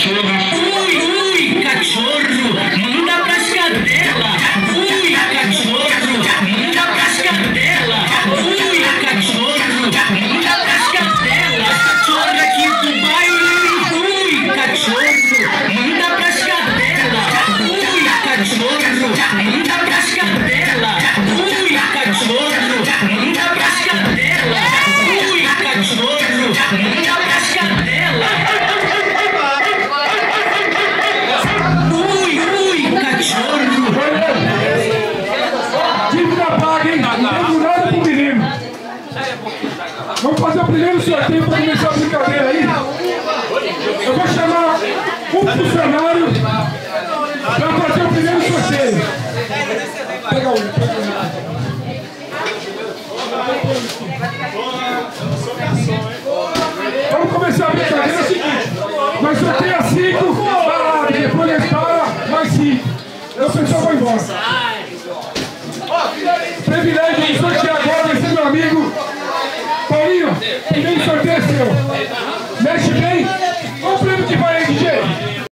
cachorra. Ui, cachorro, manda pras cadela. Ui, cachorro, manda pras cadela. Ui, cachorro, manda pras cadela. Cachorra aqui do baile. Ui, cachorro, manda pras cadela. Ui, cachorro, manda pras cadela. Ui, cachorro, manda pras cadela. Ui, cachorro, manda pras cadela. Ui, cachorro. Dívida paga, hein? Não tem nada pro menino. Vamos fazer o primeiro sorteio para começar a brincadeira aí. Eu vou chamar um funcionário para fazer o primeiro sorteio. Pega um. Vamos começar a brincadeira. É o seguinte: nós sorteia 5, depois nós para, mais 5. E o pessoal vai embora.